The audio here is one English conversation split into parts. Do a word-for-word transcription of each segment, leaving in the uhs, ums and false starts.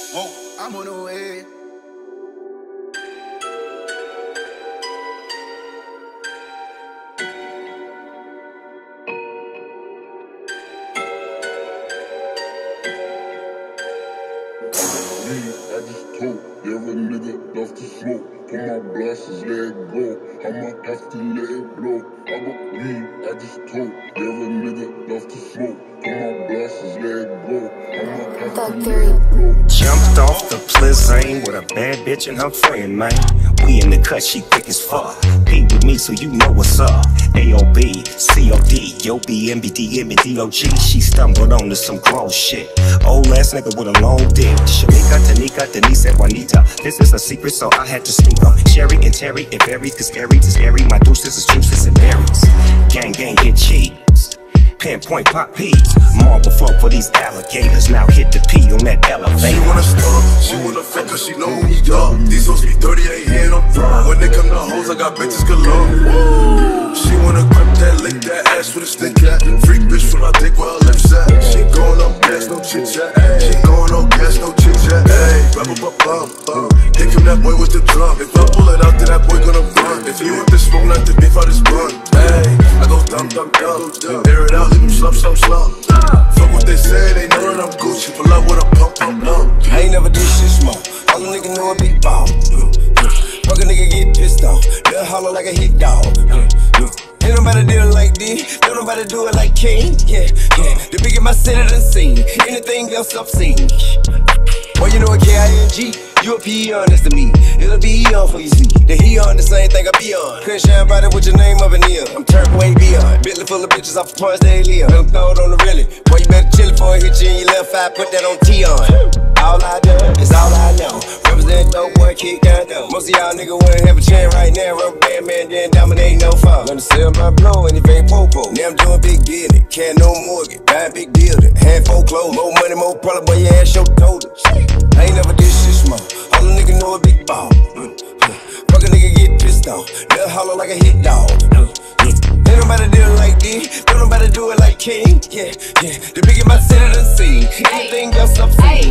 Whoa, I'm on the way. I just told every nigga love to smoke. Put my blasters, let it go. I'ma have to let it blow. I got weed, I just told every nigga love to smoke. Put my blasters, let it go. I'ma have to let it blow. Jumped off the Plizane with a bad bitch and her friend, man. We in the cut, she thick as fuck. Pete with me, so you know what's up. A O B, C O D, Yo B, M B D, M B D O G. She stumbled onto some gross shit. Old ass nigga with a long dick. Shamika, Tanika, Denise, and Juanita. This is a secret, so I had to speak up. Sherry and Terry, it varies, cause Gary's is scary. My deuces is juices and berries. Gang, gang, get cheese. Pinpoint pop peas. Marble flow for these alligators. Now hit the P on that elevator. She wanna stop, she wanna fuck cause she know who we are. These hoes be dirty, ain't here no front. When they come to hoes, I got bitches galore. Woo. She wanna grip that, lick that ass with a stick at. Freak bitch from my dick while her lips at. She going on gas, no chit chat. She going on gas, no chit chat. Hey, rap up, bum, bum. Here come that boy with the drum. If I pull it out, then that boy gonna run. If you want this smoke, not the beef, I just run. Hey, I go dumb, dumb, dumb. Air it out, leave them slump, slump, slump. Fuck what they say, they know that I'm Gucci. Pull up with a pump, pump, pump. I ain't never do shit small. All the nigga know a big ball. Fuck a nigga get pissed off. They'll holler like a hit dog. Ain't nobody do it like this. Don't nobody do it like King. Yeah, yeah. The bigger my city done seen. Anything else I've seen. Boy, you know a K I N G. You a P on, that's to me. It'll be on for you see. The he on the same thing I be on. Couldn't shine about it with your name up in here. I'm turned way beyond. Bentley full of bitches off the points they live. I'm throwed on the really. Boy, you better chill before I hit you in your left eye. Put that on T on. All I do is all I know. Represent dope boy, kick down though. Most of y'all niggas wouldn't have a chance right now. Rubber band man didn't dominate no fall. Gonna sell my blow and it ain't popo. Now I'm doing big business. Can't no mortgage. Buying big building. Handful clothes. More money, more problem, boy, your ass show told us. I ain't never did shit small. All the niggas know a big ball. Fuck a nigga get pissed off. They'll holler like a hit dog. Ain't nobody do it like this. Don't nobody do it like King. Yeah, yeah. The bigger my city done seen. Anything else I've seen.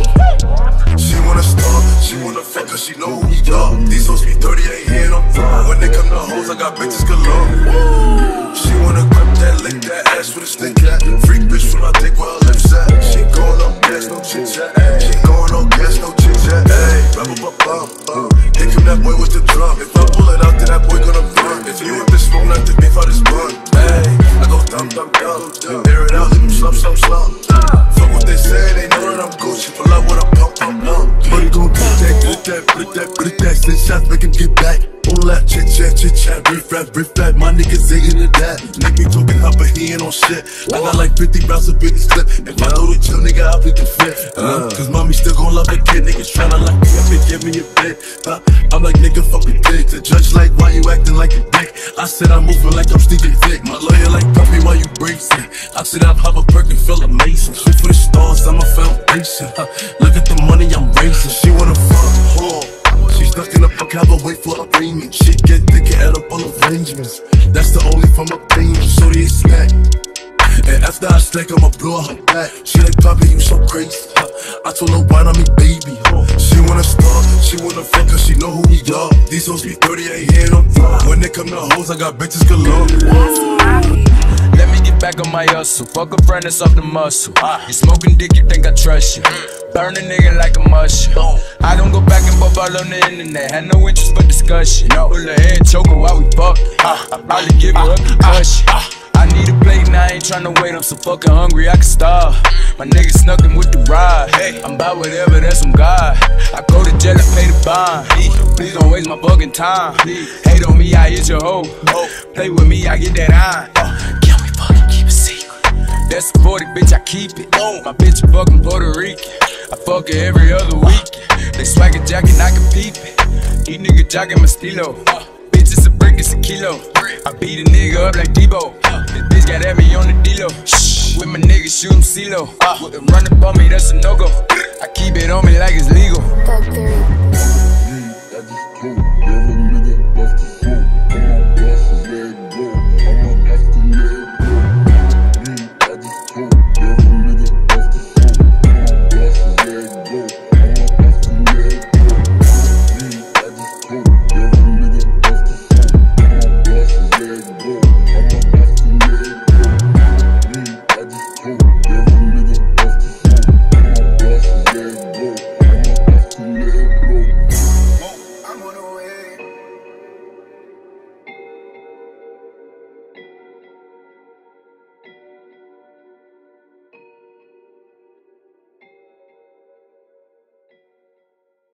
She wanna start, she wanna fuck cause she know who we are. These hoes be dirty, ain't here no front. When they come to hoes, I got bitches galore. Woo. She wanna grip that, lick that ass with a stick at. Freak bitch from my dick while her lips at. She going on gas, no chit chat. She going on gas, no chit chat. Hey, rap up, up, bum, bum. Here come that boy with the drum. If I pull it out, then that boy gonna run. If you want this smoke, not the beef, I just run. Hey, I go dumb, dumb, dumb. Air it out, leave them slump, slump, slump. Fuck what they say, they know that I'm Gucci. Pull up with a pump, pump, pump. Money gon' get that, get that, put that, put that. Send shots, make him get back. All that chit chat, chit chat, riff rap, riff rap. My niggas ain't into that. Nigga talking hot, but he ain't on shit. I got like fifty rounds of business clip. If I go to chill, nigga, I'll plead the fifth. Uh, Cause mommy still gon' love a kid. Niggas tryna like me up and give me a bit. Uh, I'm like, nigga, fuck with dick. The judge like, why you acting like a dick? I said I'm moving like I'm Stevie Vick. My lawyer like, puppy, why you bracing? I said I'm Hopper Perkin, feel amazing. Shit for the stars, I'm a foundation. Uh, look at the money I'm raising. She wanna fuck, hold. She's stuck in the fuck, have a wait for a payment. Shit get thicker, add up all arrangements. That's the only from a payment, so they snack. And after I stack, I'ma blow her back. She like, Poppy, you so crazy. I told her, why not me, baby? She wanna start, she wanna fuck, cause she know who we are. These hoes be dirty, ain't here no front. When they come to hoes, I got bitches galore. Let me get back on my hustle. Fuck a friend that's off the muscle. You smoking dick, you think I trust you. Burn a nigga like a mushroom. I don't go back and bubble on the internet. Had no interest for discussion. Pull her head, choke her while we fuck. I probably give her a concussion. I need a plate and I ain't tryna wait. I'm so fucking hungry, I can starve. My nigga snuck in with the ride. I'm about whatever, that's some God. I go to jail and pay the bond. Please don't waste my fucking time. Hate on me, I hit your hoe. Play with me, I get that iron. Can we fucking keep it secret? That's a forty, bitch, I keep it. My bitch a fucking Puerto Rican. I fuck her every other week. They swagger jacking, I can peep it. These niggas jocking my stilo. Bitch, it's a brick, it's a kilo. I beat a nigga up like Debo. This bitch got at me on the D-Lo. With my niggas shoot him C-Lo. Run up on me, that's a no-go. I keep it on me like it's legal.